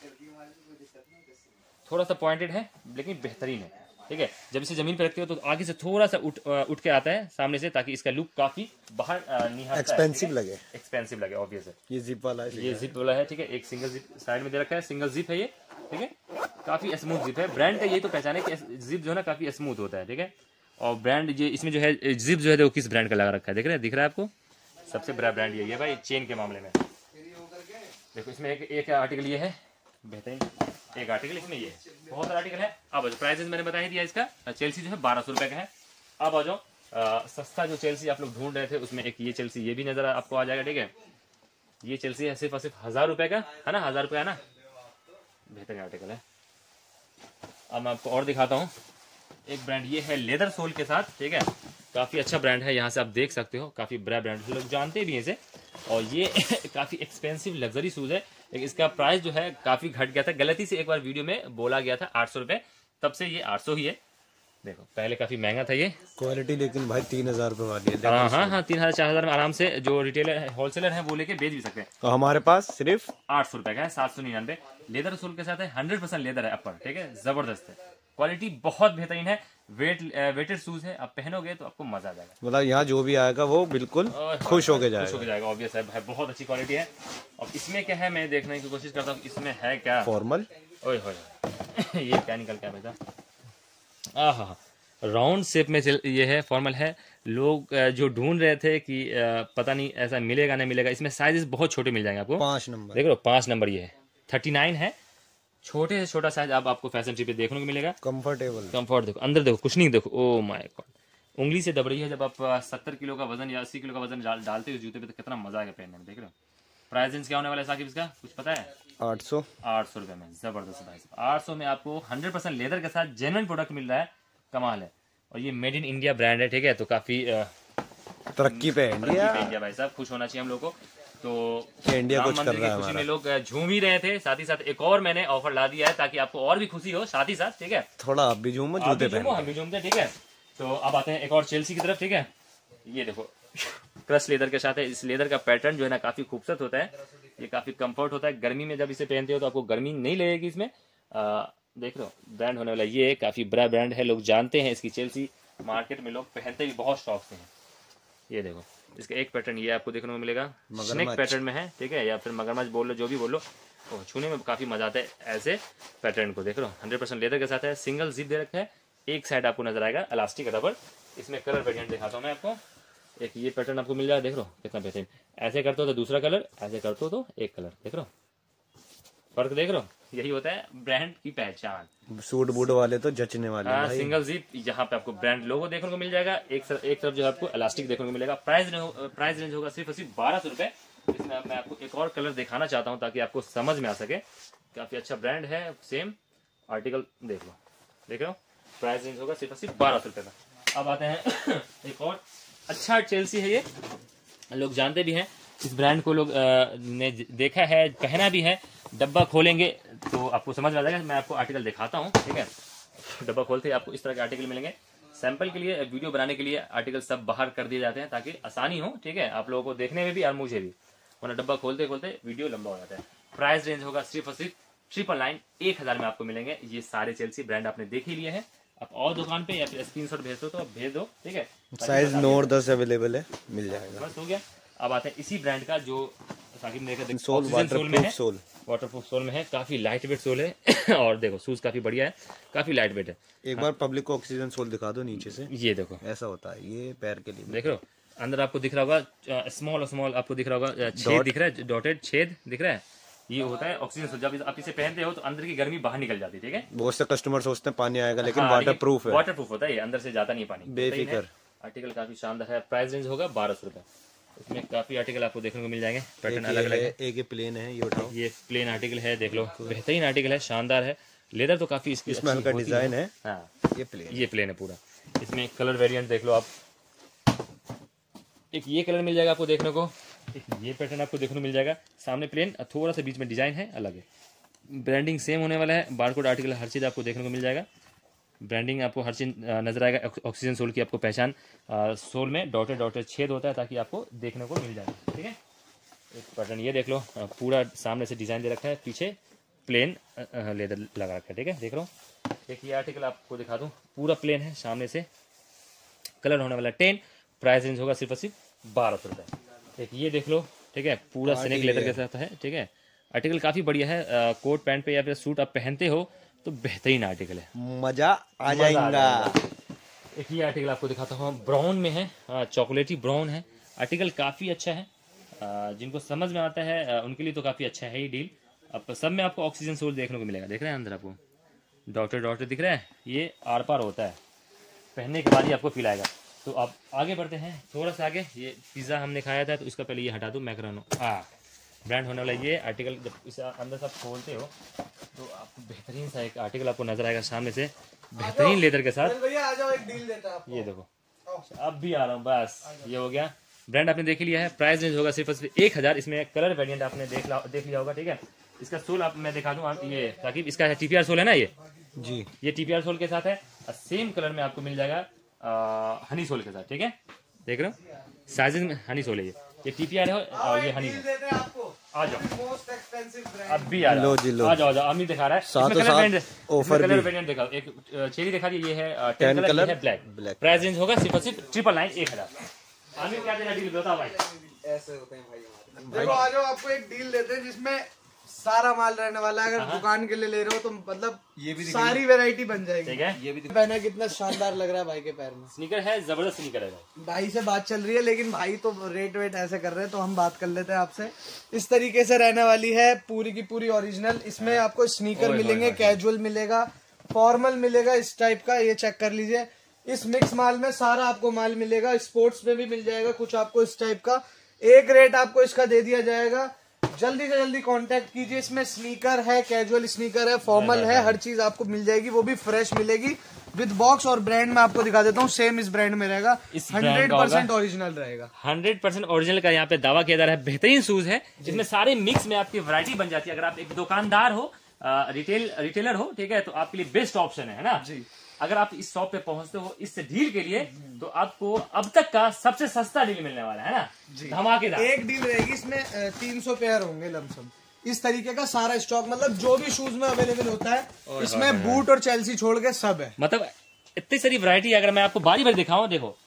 थोड़ा सा पॉइंटेड है लेकिन बेहतरीन है, ठीक है? जब इसे जमीन पे रखते हो तो आगे से थोड़ा सा उठ उठ के आता है सामने से, ताकि इसका लुक काफी बाहर निहारता है, एक्सपेंसिव लगे। एक्सपेंसिव लगे, ऑब्वियस है। ये जिप वाला है, ये जिप वाला है, ठीक है? एक सिंगल जिप साइड में दे रखा है, सिंगल जिप है ये, ठीक है? काफी स्मूथ जिप है। ब्रांड का ये तो पहचान है कि जिप जो है ना काफी स्मूथ होता है, ठीक है? और ब्रांड ये इसमें जो है जिप जो है वो किस ब्रांड का लगा रखा है, देख रहे हैं? दिख रहा है आपको? सबसे बड़ा ब्रांड यही है भाई चेन के मामले में। देखो इसमें एक एक आर्टिकल ये है बेहतरीन, एक आर्टिकल इसमें ये है, बहुत सारा आर्टिकल है। अब जो प्राइस मैंने बता ही दिया इसका। चेल्सी जो है बारह सौ रुपए का है। अब आ जाओ सस्ता जो चेल्सी आप लोग ढूंढ रहे थे, उसमें एक ये चेल्सी ये भी नजर आपको आ जाएगा, ठीक है? ये चेल्सी है सिर्फ और सिर्फ हजार रुपए का, है ना? हजार रुपये है ना? बेहतरीन आर्टिकल है। अब मैं आपको और दिखाता हूँ। एक ब्रांड ये है लेदर सोल के साथ, ठीक है? काफी अच्छा ब्रांड है, यहाँ से आप देख सकते हो, काफी बड़ा ब्रांड है, लोग जानते भी हैं इसे। और ये काफी एक्सपेंसिव लग्जरी शूज है, लेकिन इसका प्राइस जो है काफी घट गया था। गलती से एक बार वीडियो में बोला गया था आठ सौ रुपए, तब से ये आठ सौ ही है। देखो पहले काफी महंगा था ये क्वालिटी, लेकिन भाई तीन हजार रुपए वाली है। हाँ हाँ हाँ तीन हजार चार हजार में आराम से जो रिटेलर होलसेलर है वो लेके बेच भी सकते हैं। तो हमारे पास सिर्फ आठ सौ रुपए का है, सात सौ निन्यानवे। लेदर सोल के साथ है, हंड्रेड परसेंट लेदर है अपर, ठीक है? जबरदस्त है, क्वालिटी बहुत बेहतरीन है। वेट वेटेड शूज है, आप पहनोगे तो आपको मजा आ जाएगा। मतलब यहाँ जो भी आएगा वो बिल्कुल खुश होके जाएगा, खुश होके जाएगा, ऑब्वियस है भाई, बहुत अच्छी क्वालिटी है। और इसमें क्या है मैं देखने की कोशिश करता हूँ, इसमें है क्या? फॉर्मल। ओए होए ये क्या निकल क्या बेटा? आहा, राउंड शेप में ये है, फॉर्मल है। लोग जो ढूंढ रहे थे कि पता नहीं ऐसा मिलेगा नहीं मिलेगा, इसमें साइजेस बहुत छोटे मिल जाएंगे आपको। पांच नंबर देख लो, पांच नंबर ये है, थर्टी नाइन है। छोटे से छोटा साइज अब आपको फैशन ट्री पे देखने को मिलेगा। कंफर्टेबल, कंफर्ट देखो, अंदर देखो, कुछ नहीं देखो। ओ माय गॉड, उंगली से दब रही है। जब आप सत्तर किलो का वजन या अस्सी किलो का वजन डालते हो जूते पे तो कितना मजा आएगा पहनने में। देख रहे हो? प्राइस रेंज क्या होने वाला है साकिब इसका, कुछ पता है? आठ सौ आठ सौ रुपए में जबरदस्त प्राइस। आठ सौ में आपको हंड्रेड परसेंट लेदर के साथ जेन्युइन प्रोडक्ट मिल रहा है, कमाल है। और ये मेड इन इंडिया ब्रांड है, ठीक है? तो काफी तरक्की पे इंडिया, इंडिया भाई साहब, खुश होना चाहिए हम लोग को। तो इंडिया कुछ कर रहा है खुशी में लोग झूम ही रहे थे। साथ ही साथ एक और मैंने ऑफर ला दिया है ताकि आपको और भी खुशी हो साथ ही साथ, ठीक है? थोड़ा आप भी झूमो, जूते पहनो, हम भी झूमते, ठीक है? तो अब आते हैं एक और चेल्सी की तरफ, ठीक है? ये देखो क्रश लेदर के साथ है। इस लेदर का पैटर्न जो है ना काफी खूबसूरत होता है, ये काफी कंफर्ट होता है। गर्मी में जब इसे पहनते हो तो आपको गर्मी नहीं लगेगी इसमें। आ, देख लो ब्रांड होने वाला ये काफी बड़ा ब्रांड है, लोग जानते हैं इसकी। चेल्सी मार्केट में लोग पहनते भी बहुत शौक से हैं। ये देखो इसका एक पैटर्न ये आपको देखने को मिलेगा, स्नेक पैटर्न में है, ठीक है, या फिर मगरमच्छ बोल लो, जो भी बोलो, छूने में काफी मजा आता है ऐसे पैटर्न को। देख लो हंड्रेड परसेंट लेदर के साथ है, सिंगल जिप दे रखा है, एक साइड आपको नजर आएगा इलास्टिक रबर। इसमें कलर वेरिएंट दिखाता हूँ मैं आपको। एक ये पैटर्न आपको मिल जाएगा, देख लो कितना बेहतरीन। ऐसे करते हो तो दूसरा कलर, ऐसे करते हो तो एक कलर, देख लो फर्क, देख लो यही होता है ब्रांड की पहचान। सूट बूट वाले तो जचने वाले हैं भाई। सिंगल जिप, यहाँ पे आपको ब्रांड लोगो देखने को मिल जाएगा, एक सर, एक तरफ जो है आपको इलास्टिक देखने को मिलेगा। प्राइस प्राइस रेंज होगा सिर्फ सिर्फ बारह सौ रुपए। इसमें मैं आपको एक और कलर दिखाना चाहता हूँ ताकि आपको समझ में आ सके। काफी अच्छा ब्रांड है, सेम आर्टिकल, देख लो देख लो प्राइस रेंज होगा सिर्फ सिर्फ बारह सौ रुपए का। अब आते हैं एक और अच्छा चेल्सी है, ये लोग जानते भी हैं इस ब्रांड को, लोग ने देखा है, पहना भी है। डब्बा खोलेंगे तो आपको समझ में आ जाएगा। मैं आपको आर्टिकल दिखाता हूँ, ठीक है। डब्बा खोलते ही आपको इस तरह के आर्टिकल मिलेंगे। सैंपल के लिए, वीडियो बनाने के लिए आर्टिकल सब बाहर कर दिए जाते हैं ताकि आसानी हो, ठीक है, आप लोगों को देखने में भी और मुझे भी, वरना डब्बा खोलते खोलते वीडियो लंबा हो जाता है। प्राइस रेंज होगा सिर्फ और सिर्फ ट्रिपल नाइन, एक हजार में आपको मिलेंगे। ये सारे चेल्सी ब्रांड आपने देख ही लिए हैं। आप और दुकान पे या फिर स्क्रीनशॉट भेज दो तो आप भेज दो, ठीक है। साइज नौ और दस अवेलेबल है, मिल जाएगा। बस हो गया। अब आते हैं इसी ब्रांड का जो साकिब ने देखा, sole waterproof sole, waterproof sole में है, काफी लाइट वेट सोल है और देखो शूज काफी बढ़िया है, काफी लाइट वेट है। एक बार पब्लिक को ऑक्सीजन सोल दिखा दो नीचे से, ये देखो ऐसा होता है, ये पैर के लिए। देख लो अंदर आपको दिख रहा होगा स्मॉल और स्मॉल, आपको दिख रहा होगा छेद दिख रहा है, डॉटेड छेद दिख रहा है, ये होता है ऑक्सीजन सोल। जब आप इसे पहनते हो तो अंदर की गर्मी बाहर निकल जाती है, ठीक है। बहुत से कस्टमर सोचते हैं पानी आएगा, लेकिन हाँ, वाटरप्रूफ है, वाटरप्रूफ होता है, ये अंदर से जाता नहीं पानी, बेफिक्र। आर्टिकल काफी शानदार है। प्राइस रेंज होगा बारह सौ रुपए। इसमें काफी आर्टिकल आपको देखने को मिल जाएंगे, पैटर्न अलग अलग है। एक प्लेन है, ये उठाओ, ये प्लेन आर्टिकल है, देख लो बेहतरीन आर्टिकल है, शानदार है। लेदर तो काफी इसकी इसमें हल्का डिजाइन है। हाँ, ये प्लेन ये प्लेन है पूरा। इसमें कलर वेरिएंट देख लो आप, एक ये कलर मिल जाएगा आपको देखने को, एक ये पैटर्न आपको देखने को मिल जाएगा। सामने प्लेन, थोड़ा सा बीच में डिजाइन है, अलग है। ब्रांडिंग सेम होने वाला है, बारकोड आर्टिकल हर चीज आपको देखने को मिल जाएगा। ब्रांडिंग आपको हर चीज नजर आएगा। ऑक्सीजन सोल की आपको पहचान, सोल में डॉटेड डॉटेड छेद होता है ताकि आपको देखने को मिल जाए, ठीक है। एक पैटर्न ये देख लो, पूरा सामने से डिजाइन दे रखा है, पीछे प्लेन लेदर लगा रखा है, ठीक है, देख लो। एक ये आर्टिकल आपको दिखा दूं, पूरा प्लेन है, सामने से कलर होने वाला टेन। प्राइस रेंज होगा सिर्फ और सिर्फ बारह सौ रुपए। एक ये देख लो, ठीक है, पूरा स्नेक लेदर के साथ है, ठीक है। आर्टिकल काफी बढ़िया है, कोट पैंट पे या फिर सूट आप पहनते हो तो बेहतरीन आर्टिकल है, मजा आ जाएगा। एक ये आर्टिकल आपको दिखाता हूँ, ब्राउन में है, चॉकलेटी ब्राउन है। आर्टिकल काफी अच्छा है, जिनको समझ में आता है उनके लिए तो काफी अच्छा है ये डील। अब सब में आपको ऑक्सीजन सोल देखने को मिलेगा, देख रहे हैं अंदर आपको डॉक्टर डॉक्टर दिख रहा है, ये आर पार होता है, पहनने के बाद ही आपको फील आएगा। तो आप आगे बढ़ते हैं थोड़ा सा आगे। ये पिज़्ज़ा हमने खाया था तो इसका पहले ये हटा दूँ, मैकरोनो हाँ ब्रांड होने वाला ये आर्टिकल। जब इसे अंदर से आप खोलते हो तो आपको बेहतरीन सा एक आर्टिकल आपको नजर आएगा सामने से, बेहतरीन लेदर के साथ। भैया आ जाओ, एक डील देता है आपको। ये देखो अब भी आ रहा हूँ, बस ये हो गया। ब्रांड आपने देख लिया है। प्राइस रेंज होगा सिर्फ सिर्फ एक हजार। इसमें कलर वेरिएंट आपने देख देख लिया होगा, ठीक है। इसका सोल आप मैं दिखा दूँ, ये ताकि इसका टीपीआर सोल है ना, ये जी ये टीपीआर सोल के साथ है। सेम कलर में आपको मिल जाएगा आ, हनी सोल के साथ, ठीक है। देख रहे हो साइजेस में हनी सोल है, ये ये टीपीआर है और ये हनी है। आ जाओ अब भी आ जाओ, आ जाओ, जाओ अमी दिखा रहा है। साथ साथ ऑफर कलर वेरिएंट दिखाओ, एक चेरी दिखा दी, ये है टेन कलर, कलर है ब्लैक ब्लैक। प्राइस रेंज होगा सिर्फ सिर्फ ट्रिपल नाइन, एक हजार। आमिर क्या देना डील बताओ भाई। ऐसे होते हैं भाई, देखो आ जाओ, आपको एक डील देते हैं जिसमें सारा माल रहने वाला है। अगर दुकान के लिए ले रहे हो तो मतलब ये भी सारी वैरायटी बन जाएगी, ठीक है। ये भी पहना कितना शानदार लग रहा है भाई के पैर में, स्नीकर है, जबरदस्त स्नीकर है भाई। भाई से बात चल रही है, लेकिन भाई तो रेट वेट ऐसे कर रहे हैं तो हम बात कर लेते हैं आपसे। इस तरीके से रहने वाली है, पूरी की पूरी ओरिजिनल। इसमें आपको स्नीकर मिलेंगे, कैजुअल मिलेगा, फॉर्मल मिलेगा, इस टाइप का, ये चेक कर लीजिए। इस मिक्स माल में सारा आपको माल मिलेगा, स्पोर्ट्स में भी मिल जाएगा कुछ आपको इस टाइप का। एक रेट आपको इसका दे दिया जाएगा, जल्दी से जल्दी कांटेक्ट कीजिए। इसमें स्नीकर है, कैजुअल स्नीकर है, फॉर्मल है, हर चीज आपको मिल जाएगी, वो भी फ्रेश मिलेगी विद बॉक्स। और ब्रांड में आपको दिखा देता हूँ, सेम इस ब्रांड में रहेगा, हंड्रेड परसेंट ओरिजिनल रहेगा, हंड्रेड परसेंट ओरिजिनल का यहाँ पे दावा किया जा रहा है। बेहतरीन शूज है जिसमें सारे मिक्स में आपकी वैरायटी बन जाती है। अगर आप एक दुकानदार हो, रिटेल रिटेलर हो, ठीक है, तो आपके लिए बेस्ट ऑप्शन है ना जी। अगर आप इस शॉप पे पहुंचते हो इस डील के लिए तो आपको अब तक का सबसे सस्ता डील मिलने वाला है ना, धमाकेदार। एक डील रहेगी, इसमें तीन सौ पेयर होंगे लमसम, इस तरीके का सारा स्टॉक, मतलब जो भी शूज में अवेलेबल होता है इसमें बूट और चेल्सी छोड़ के सब है। मतलब इतनी सारी वैरायटी, अगर मैं आपको बारी बारी दिखाऊं, देखो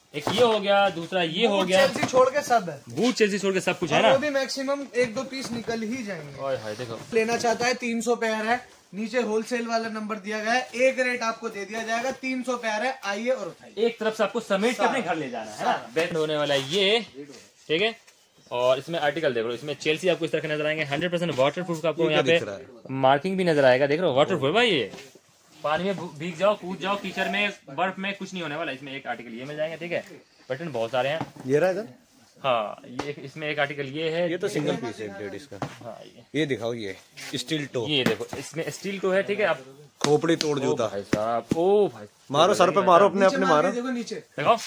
एक ये हो गया, दूसरा ये हो गया, चेल्सी छोड़ के सब है, बूट चेल्सी छोड़ के सब कुछ है ना। वो भी मैक्सिमम एक दो पीस निकल ही जाएंगे। ओए हाय देखो, लेना चाहता है तीन सौ पेयर है, नीचे होलसेल वाला नंबर दिया गया है, एक रेट आपको दे दिया जाएगा, तीन सौ पेयर है, आइए और उठाइए। एक तरफ से आपको समेट के अपने घर ले जाना है ना। बेस्ट होने वाला है ये, ठीक है। और इसमें आर्टिकल देख लो, इसमें चेल्सी आपको इस तरह के नजर आएंगे, हंड्रेड परसेंट वाटर प्रूफ का आपको यहाँ पे मार्किंग भी नजर आएगा, देख लो वाटर प्रूफ भाई। ये पानी में भीग जाओ, कूद जाओ, कीचड़ में, बर्फ में, कुछ नहीं होने वाला। इसमें एक आर्टिकल ये मिल जाएंगे, ठीक है। बटन बहुत सारे हैं, ये रहा इधर। हाँ, ये इसमें एक आर्टिकल ये है, ये तो सिंगल पीस है लेडीज का। हाँ ये ये दिखाओ, ये स्टील टो, ये देखो इसमें स्टील टो है, ठीक है। आप खोपड़ी तोड़ जूता भाई साहब, ओ भाई मारो सर पे मारो, अपने अपने मारो, देखो नीचे देखो,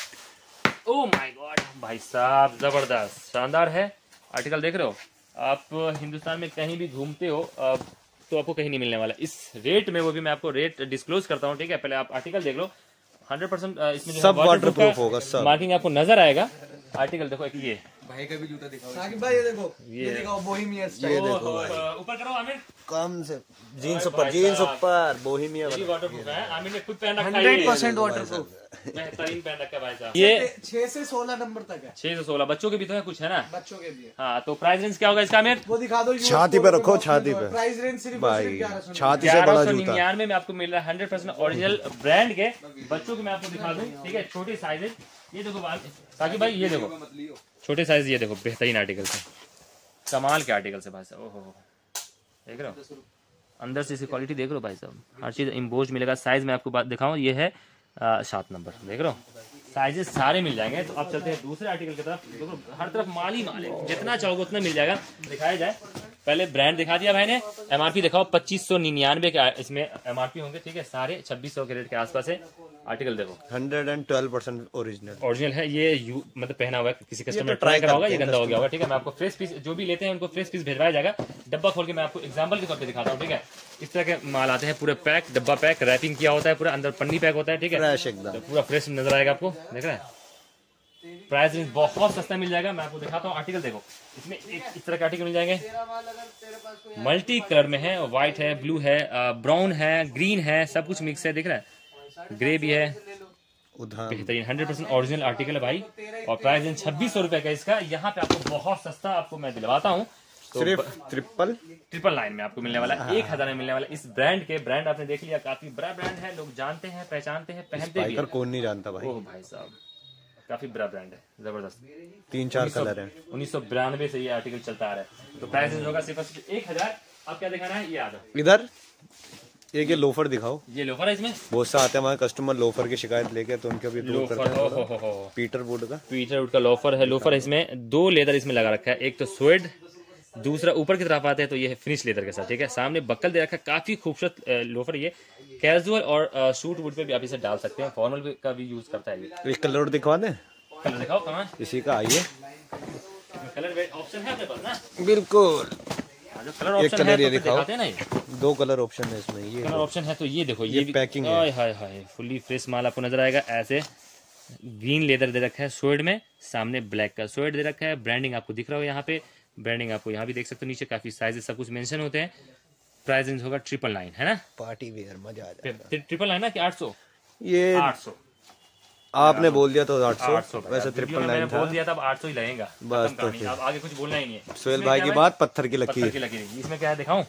ओ माय गॉड भाई साहब, जबरदस्त शानदार है। आर्टिकल देख रहे हो आप, हिंदुस्तान में कहीं भी घूमते हो तो आपको कहीं नहीं मिलने वाला इस रेट में, वो भी मैं आपको रेट डिस्क्लोज करता हूँ, ठीक है। पहले आप आर्टिकल देख लो, हंड्रेड परसेंट इसमें जो सब वाटर प्रूफ का होगा, सब मार्किंग आपको नजर आएगा। आर्टिकल देखो, एक ये भाई का भी जूता दिखाओ, साकिब भाई ये देखो, ये दिखाओ बोहेमिया स्टाइल, ये देखो भाई, ऊपर करो आमिर, कम से जीन्स ऊपर, जीन्स ऊपर बोहेमिया ये वाटर प्रूफ है। आमिर ने खुद पहन रखा है, हंड्रेड परसेंट वाटर प्रूफ, बेहतरीन पहन रखा है भाई साहब। ये छह से सोलह नंबर तक है, छह से सोलह बच्चों के भी तो है कुछ, है ना, बच्चों के लिए। हाँ, तो प्राइस रेंज क्या होगा इसका आमिर? वो दिखा दो, छाती पे रखो, छाती पे प्राइस रेंज सिर्फ भाई, ग्यारह छाती से बड़ा ग्यारह सौ जूता। निन्यानवे में आपको मिल रहा है, हंड्रेड परसेंट ओरिजिनल ब्रांड के। बच्चों के मैं आपको दिखा दूं, ठीक है, छोटे साइजेज, ये देखो ताकि भाई, ये देखो छोटे साइज, ये देखो बेहतरीन आर्टिकल है, कमाल के आर्टिकल है भाई साहब। ओहो, देख रहे हो अंदर से इसकी क्वालिटी देख लो भाई साहब, हर चीज इम्पोज मिलेगा। साइज में आपको बात दिखाऊं, ये है सात नंबर, देख रहे हो साइजेस सारे मिल जाएंगे। तो अब चलते हैं दूसरे आर्टिकल की तरफ, देखो हर तरफ माल ही माल है, जितना चाहोगे उतना मिल जाएगा। दिखाया जाए, पहले ब्रांड दिखा दिया भाई ने, एमआरपी दिखाओ, पच्चीस सौ निन्यानवे के इसमें एमआरपी होंगे, ठीक है, सारे छब्बीस सौ के रेट के आसपास है। आर्टिकल देखो hundred and twelve percent original original है, ये यू मतलब पहना हुआ है, किसी कस्टमर ने ट्राई करा होगा, ये गंदा हो गया होगा, ठीक है। मैं आपको फ्रेश पीस, जो भी लेते हैं उनको फ्रेश पीस भेजवाया जाएगा। डब्बा खोल के मैं आपको एग्जांपल के तौर पे दिखाता हूँ, ठीक है। इस तरह के माल आते हैं, पूरे पैक, डब्बा पैक, रैपिंग किया होता है, पूरा अंदर पन्नी पैक होता है, ठीक है, फ्रेश एकदम, तो पूरा फ्रेश नजर आएगा आपको, देख रहे हैं। प्राइस रेंज बहुत सस्ता मिल जाएगा, मैं आपको दिखाता हूँ। आर्टिकल देखो, इसमें एक इस तरह के आर्टिकल मिल जाएंगे, मल्टी कलर में है, व्हाइट है, ब्लू है, ब्राउन है, ग्रीन है, सब कुछ मिक्स है, दिख रहा है, ग्रे भी है, बेहतरीन हंड्रेड परसेंट ओरिजिनल आर्टिकल है भाई। और प्राइस रेंज छब्बीस सौ रुपए का इसका, यहाँ पे आपको बहुत सस्ता आपको मैं दिलवाता हूँ, तो सिर्फ ट्रिपल ट्रिपल नाइन में आपको मिलने वाला है, एक हजार में मिलने वाला है। इस ब्रांड के, ब्रांड आपने देख लिया, काफी बड़ा ब्रांड है, लोग जानते हैं, पहचानते हैं, पहनते भी हैं। कौन नहीं जानता भाई, ओह भाई साहब, काफी बड़ा ब्रांड है, जबरदस्त। तीन चार कलर है, उन्नीस सौ बिरानवे से ये आर्टिकल चलता आ रहा है, तो प्राइस रेंज होगा सिर्फ एक हजार। अब क्या दिखाना है, ये आ जाओ इधर एक ये लोफर दिखाओ, ये लोफर है, इसमें बहुत से आते हैं हमारे कस्टमर लोफर की शिकायत लेके, तो उनके भी दूर लोफर, करते हैं। हो हो हो हो पीटर वुड का, पीटर वुड का लोफर है। लोफर है, इसमें दो लेदर इसमें लगा रखा है, एक तो स्वेड, दूसरा ऊपर की तरफ आते हैं तो ये है फिनिश लेदर के साथ, ठीक है। सामने बक्कल दे रखा है, काफी खूबसूरत लोफर। ये कैजुअल और शूट वुड पे भी आप इसे डाल सकते हैं, फॉर्मल का भी यूज करता है ये। एक कलर दिखवा दें, कलर दिखाओ कहाँ, इसी का आइए, कलर ऑप्शन है अपने पास ना, बिल्कुल जो कलर एक ऑप्शन कलर है ये तो फिर दिखाओ, दिखाते हैं ना, ये दो कलर ऑप्शन है इसमें, ये कलर ऑप्शन है तो ये देखो, ये, ये भी पैकिंग है। हाय हाय हाय, फुली फ्रेश माल आपको नजर आएगा। ऐसे ग्रीन लेदर दे रखा है स्वेड में, सामने ब्लैक का स्वेड दे रखा है, ब्रांडिंग आपको दिख रहा हो यहाँ पे, ब्रांडिंग आपको यहाँ भी देख सकते हो, नीचे काफी साइजेस सब कुछ मेंशन होते हैं। प्राइस रेंज होगा ट्रिपल नाइन, है ना, पार्टी वेयर, मजा आ जाएगा। ट्रिपल नाइन ना कि आठ सौ, ये आठ सौ आपने बोल दिया तो आठ आठ सौ, सौ वैसे ट्रिपल नाइन था, बोल दिया था, अब आठ सौ ही लगेगा बस। खत्म तो कहानी, फिर अब आगे कुछ बोलना ही नहीं है। सोहेल इसमें भाई क्या की है? बात पत्थर की पत्थर लकीर, की लकीर। इसमें क्या है दिखाऊं,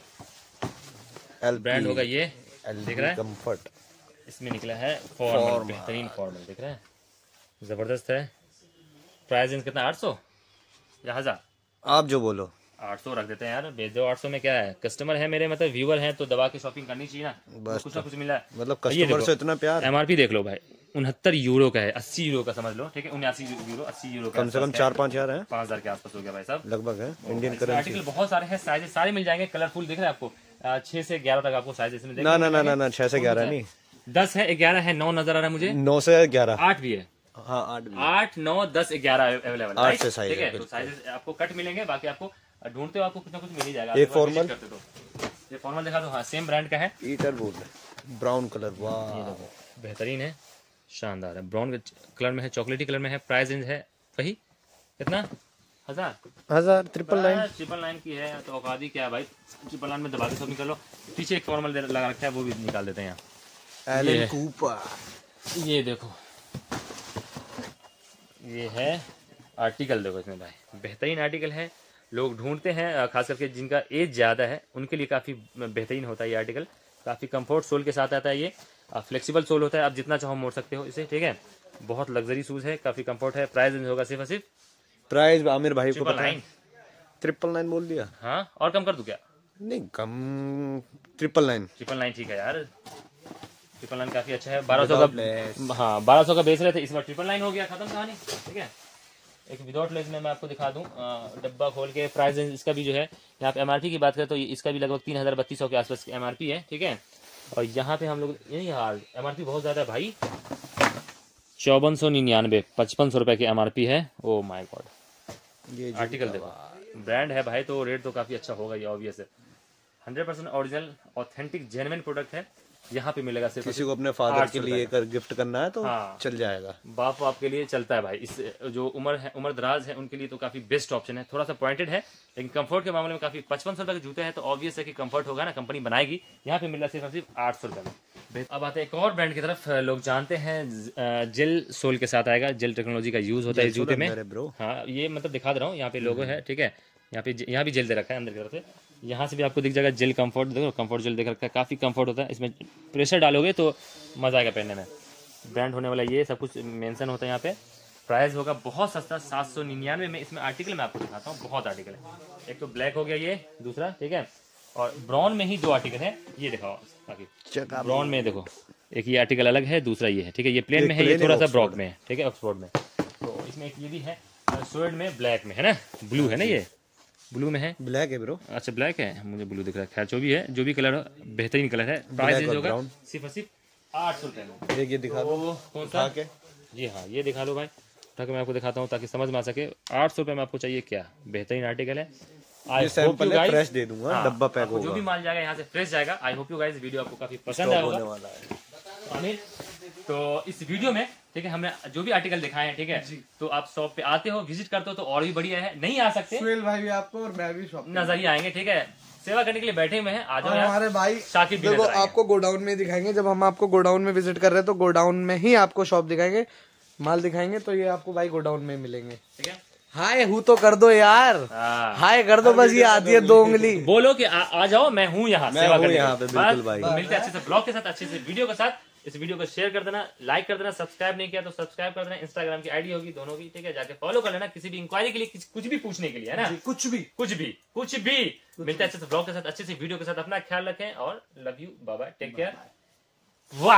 ब्रांड होगा ये, दिख रहा है, कंफर्ट, इसमें निकला है फॉर्मल, बेहतरीन फॉर्मल, दिख रहा है, जबरदस्त है। प्राइस रेंज कितना, आठ सौ या हजार, आप जो बोलो, आठ सौ रख देते हैं यार, भेज दो। आठ सौ में क्या है, कस्टमर है मेरे, मतलब व्यूअर हैं, तो दबा के शॉपिंग करनी चाहिए ना, बस कुछ ना कुछ मिला है। मतलब ये कस्टमर देखो, से इतना प्यार, एमआरपी देख लो भाई, उनहत्तर यूरो का है, अस्सी यूरो का समझ लो, ठीक है, उन्यासी यूरो, अस्सी यूरो का, कम से कम चार पाँच हजार है, पाँच हजार के आसपास हो गया भाई साहब, लगभग है इंडियन इसमें करेंसी। आर्टिकल बहुत सारे हैं, साइजेस सारे मिल जाएंगे, कलरफुल दिख रहा है आपको, छह से ग्यारह तक आपको साइज इसमें ना ना ना ना ना छह से ग्यारह नहीं, दस है, ग्यारह है, नौ नजर आ रहा है मुझे, नौ से ग्यारह, आठ भी है, हाँ आठ भी, आठ नौ दस ग्यारह अवेलेबल, आठ से साइज ठीक है। है, तो साइजेस आपको कट मिलेंगे, बाकी आपको ढूंढते हो आपको कुछ ना कुछ मिल ही जाएगा। एक आप एक बार फॉर्मल, विजिट करते तो ये फॉर्मल दिखा दो, हाँ सेम ब्रांड का है, पीटर वुड ब्राउन कलर, वाह ये देखो बेहतरीन है, शानदार है, ब्राउन कलर में है, चॉकलेटी कलर में है। प्राइस रेंज है वही कितना, हजार हजार ट्रिपल नाइन, ट्रिपल नाइन की है, तो औकादी क्या है भाई, ट्रिपल नाइन में दबा के सब निकल लो। पीछे एक फॉर्मल लगा रखा है, वो भी निकाल देते हैं यहाँ। एलन कूपर, ये देखो ये है आर्टिकल, देखो इसमें भाई बेहतरीन आर्टिकल है। लोग ढूंढते हैं, खास करके जिनका एज ज़्यादा है उनके लिए काफ़ी बेहतरीन होता है ये आर्टिकल। काफ़ी कंफर्ट सोल के साथ आता है ये, फ्लेक्सिबल सोल होता है, आप जितना चाहो मोड़ सकते हो इसे, ठीक है। बहुत लग्जरी शूज़ है, काफ़ी कंफर्ट है। प्राइस रेंज होगा सिर्फ सिर्फ प्राइस आमिर भाई को ट्रिपल पता है, नाइन ट्रिपल नाइन बोल दिया। हाँ, और कम कर दूँ क्या? नहीं कम, ट्रिपल नाइन ट्रिपल नाइन ठीक है यार, ट्रिपल नाइन काफ़ी अच्छा है। बारह सौ का, हाँ बारह सौ का बेच रहे थे, इस बार ट्रिपल नाइन हो गया, खत्म कहानी, ठीक है। एक विदाउट लेस में मैं आपको दिखा दूं, डब्बा खोल के। प्राइस रेंज इसका भी जो है, यहाँ पे एमआरपी की बात करें तो इसका भी लगभग तीन हज़ार बत्तीस सौ के आसपास एमआरपी है, ठीक है। और यहाँ पे हम लोग यही यार एमआरपी बहुत ज़्यादा है भाई, चौवन सौ निन्यानवे पचपन सौ रुपये की एमआरपी है। ओ माय गॉड, ये आर्टिकल देखो, ब्रांड है भाई तो रेट तो काफ़ी अच्छा होगा ये, ऑब्वियस है। Hundred percent original authentic genuine product है। यहाँ पे मिलेगा सिर्फ, किसी को अपने फादर के लिए कर गिफ्ट करना है तो हाँ, चल जाएगा। बाप बाप के लिए चलता है भाई। इस जो उम्र है, उम्र दराज है उनके लिए तो काफी बेस्ट ऑप्शन है। थोड़ा सा पॉइंटेड है लेकिन कंफर्ट के मामले में काफी, पचपन सौ रुपए के जूते हैं तो ऑब्वियस है कि कंफर्ट होगा ना, कंपनी बनाएगी। यहाँ पे मिल रहा है सिर्फ सिर्फ आठ सौ रुपए में। अब आते हैं एक और ब्रांड की तरफ। लोग जानते हैं जेल सोल के साथ आएगा, जेल टेक्नोलॉजी का यूज होता है इस जूते में। हाँ ये मतलब दिखा दे रहा हूँ, यहाँ पे लोगो है, ठीक है। यहाँ पे यहाँ भी जेल दे रखा है अंदर की तरफ से, यहाँ से भी आपको दिख जाएगा जेल कंफर्ट, देखो कंफर्ट जेल देख रखा है, काफ़ी कंफर्ट होता है। इसमें प्रेशर डालोगे तो मज़ा आएगा पहनने में। ब्रांड होने वाला ये सब कुछ मेंशन होता है यहाँ पे। प्राइस होगा बहुत सस्ता, सात सौ निन्यानवे में। इसमें आर्टिकल मैं आपको दिखाता हूँ, बहुत आर्टिकल है। एक तो ब्लैक हो गया ये, दूसरा, ठीक है, और ब्राउन में ही दो आर्टिकल है, ये दिखाओ बाकी। ब्राउन में देखो, एक ये आर्टिकल अलग है, दूसरा ये है, ठीक है। ये प्लेन में है, ये थोड़ा सा ब्रॉक में है, ठीक है, ऑक्सफोर्ड में। तो इसमें एक ये भी है, स्वेड में, ब्लैक में है ना, ब्लू है ना, ये ब्लू में है, ब्लैक है ब्रो। अच्छा ब्लैक है, मुझे ब्लू दिख रहा है। खैर जो भी है, जो भी कलर बेहतरीन कलर है। प्राइस होगा सिर्फ सिर्फ आठ सौ रुपये में। एक ये दिखा दो, कौन सा? जी हाँ, ये दिखा लो भाई, उठा के मैं आपको दिखाता हूँ ताकि समझ में आ सके। आठ सौ रुपये में आपको चाहिए क्या, बेहतरीन आर्टिकल है। I hope you guys, fresh दे दूंगा, डब्बा पैक होगा, जो भी माल जाएगा यहाँ से फ्रेश जाएगा। I hope you guys video आपको काफी पसंद आया होगा आमिर। तो इस वीडियो में, ठीक है, हमने जो भी आर्टिकल दिखाए हैं, ठीक है, तो आप शॉप पे आते हो, विजिट करते हो तो और भी बढ़िया है। नहीं आ सकते, सुहेल भाई भी आपको और मैं भी शॉप नजर ही आएंगे, ठीक है। सेवा करने के लिए बैठे हुए हैं, आ जाओ। हमारे भाई शाकिब भी देखो नजर आएंगे। आपको गोडाउन में दिखाएंगे, जब हम आपको गोडाउन में विजिट कर रहे हैं तो गोडाउन में ही आपको शॉप दिखाएंगे, माल दिखाएंगे, तो ये आपको भाई गोडाउन में मिलेंगे, ठीक है। हाय हूँ तो कर दो यार, हाय कर दो, बस ये आती है दो उंगली, बोलो कि आ, आ जाओ, मैं हूँ यहाँ सेवा करने यहाँ पे, बिल्कुल भाई। तो मिलते हैं अच्छे से ब्लॉग के साथ, अच्छे से वीडियो के साथ। इस वीडियो को शेयर कर देना, लाइक कर देना, सब्सक्राइब नहीं किया तो सब्सक्राइब कर देना। इंस्टाग्राम की आईडी होगी दोनों की, ठीक है, जाके फॉलो कर लेना। किसी भी इंक्वायरी के लिए, कुछ भी पूछने के लिए, है ना, कुछ भी कुछ भी कुछ भी मिलते हैं अच्छे से ब्लॉग के साथ, अच्छे से वीडियो के साथ। अपना ख्याल रखें और love you, bye bye, take care, वाह।